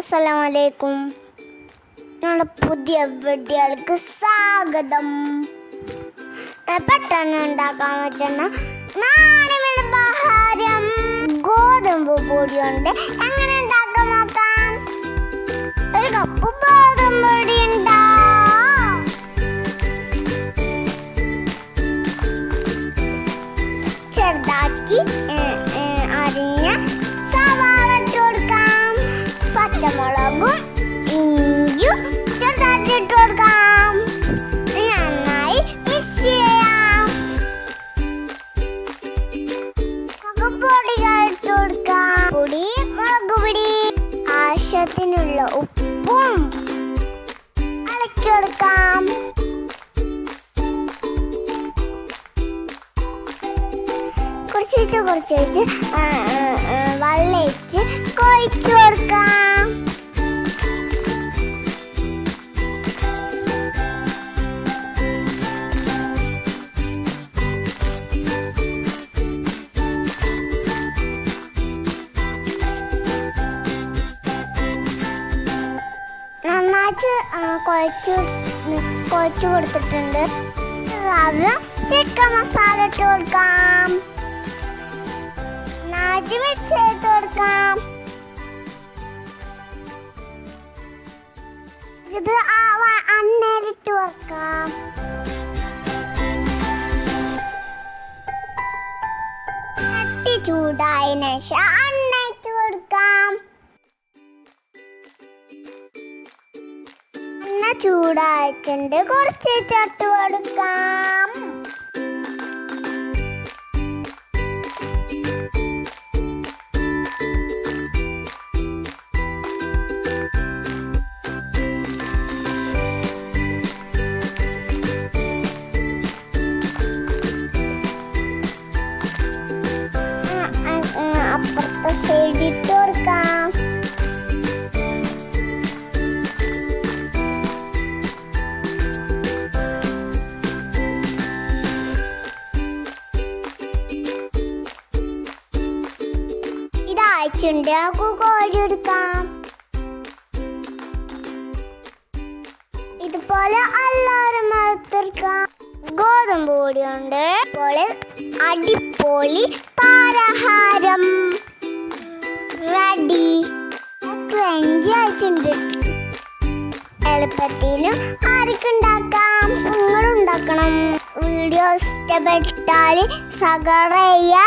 അസ്സലാമലൈക്കും. നമ്മുടെ പുതിയ വീഡിയോയിലേക്ക് സ്വാഗതം. പെട്ടെന്ന് ഉണ്ടാക്കാൻ വെച്ചാൽ നാണയപലഹാരം ഗോതമ്പ് പൊടി കൊണ്ട് എങ്ങനെ ഉണ്ടാക്കാൻ നോക്കാം. ഒരു കപ്പ് ഗോതമ്പ് പൊടി ചെറുതാക്കി അരിഞ്ഞ സവാള ഇട്ട് കൊടുക്കാം. പച്ചമുളകും ഇഞ്ചും ചെറുതാക്കി ഇട്ട് കൊടുക്കാം. നന്നായി മിക്സ് ചെയ്യാം. പൊടികൾ ഇട്ട് കൊടുക്കാം. പൊടി, മുളക് പൊടി, ആവശ്യത്തിനുള്ള ഉപ്പും ഇളക്കി കൊടുക്കാം. കുറച്ച് വെള്ളം ഒഴിച്ച് കുഴച്ച് കൊടുക്കാം. നന്നായിട്ട് കുഴച്ച് കൊടുത്തിട്ടുണ്ട്. റവ ചിക്കൻ മസാല ഇട്ട് കൊടുക്കാം. മിക്സ് ചെയ്ത് കൊടുക്കാം. ഇത് എണ്ണയിലിട്ട് വെക്കാം. ചട്ടി ചൂടായതിനു ശേഷം എണ്ണ ഇട്ട് കൊടുക്കാം. എണ്ണ ചൂടായിട്ടുണ്ട്. കുറച്ച് ചട്ടി കൊടുക്കാം. അപ്പുറത്തെ സൈഡിട്ട് കൊടുക്കാം. ഇതായിട്ടുണ്ട്. കോരിയെടുക്കാം. ഇതുപോലെ എല്ലാവരും മറത്തെടുക്കാം. ഗോതമ്പ് പൊടി കൊണ്ട് പോലെ അടിപൊളി പലഹാരം റെഡി. ക്രഞ്ചി ആയിട്ടുണ്ട്. എളുപ്പത്തിലും ആർക്കുണ്ടാക്കാം. നിങ്ങളുണ്ടാക്കണം. വീഡിയോ ഇഷ്ടപ്പെട്ടാൽ സബ്സ്ക്രൈബ് ചെയ്യുക.